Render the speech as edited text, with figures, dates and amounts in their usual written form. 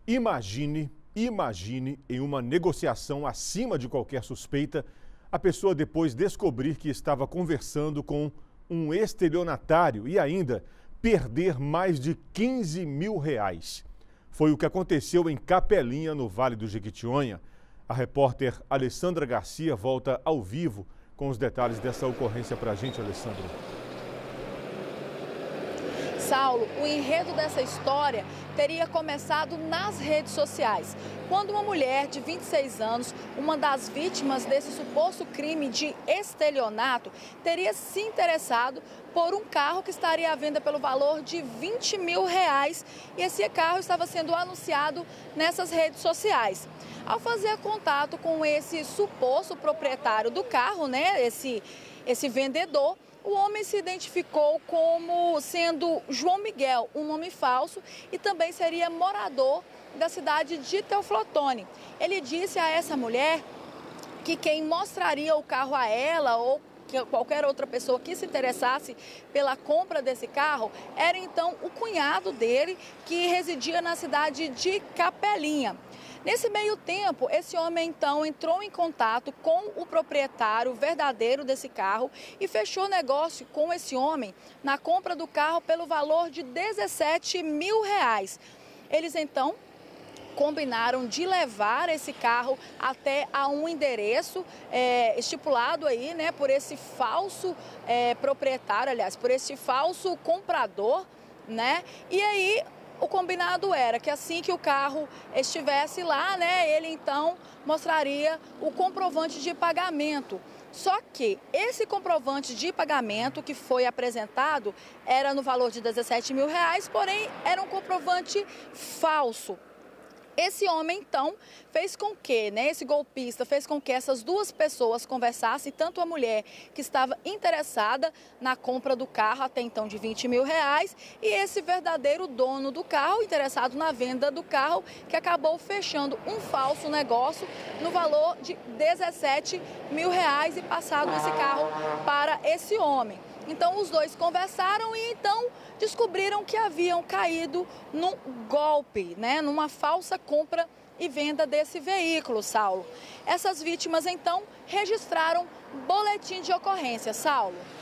Imagine em uma negociação acima de qualquer suspeita, a pessoa depois descobrir que estava conversando com um estelionatário e ainda perder mais de 15 mil reais. Foi o que aconteceu em Capelinha, no Vale do Jequitinhonha. A repórter Alessandra Garcia volta ao vivo com os detalhes dessa ocorrência para a gente, Alessandra. Saulo, o enredo dessa história teria começado nas redes sociais, quando uma mulher de 26 anos, uma das vítimas desse suposto crime de estelionato, teria se interessado por um carro que estaria à venda pelo valor de 20 mil reais e esse carro estava sendo anunciado nessas redes sociais. Ao fazer contato com esse suposto proprietário do carro, né, esse vendedor, o homem se identificou como sendo João Miguel, um nome falso, e também seria morador da cidade de Teoflotone. Ele disse a essa mulher que quem mostraria o carro a ela ou qualquer outra pessoa que se interessasse pela compra desse carro era então o cunhado dele, que residia na cidade de Capelinha. Nesse meio tempo, esse homem então entrou em contato com o proprietário verdadeiro desse carro e fechou negócio com esse homem na compra do carro pelo valor de 17 mil reais. Eles então combinaram de levar esse carro até a um endereço estipulado aí, né, por esse falso proprietário, aliás, por esse falso comprador, né? E aí o combinado era que assim que o carro estivesse lá, né, ele então mostraria o comprovante de pagamento. Só que esse comprovante de pagamento que foi apresentado era no valor de 17 mil reais, porém era um comprovante falso. Esse homem, então, fez com que, né, esse golpista fez com que essas duas pessoas conversassem, tanto a mulher que estava interessada na compra do carro, até então de 20 mil reais, e esse verdadeiro dono do carro, interessado na venda do carro, que acabou fechando um falso negócio no valor de 17 mil reais e passado esse carro para esse homem. Então, os dois conversaram e então descobriram que haviam caído num golpe, né, numa falsa compra e venda desse veículo, Saulo. Essas vítimas, então, registraram boletim de ocorrência, Saulo.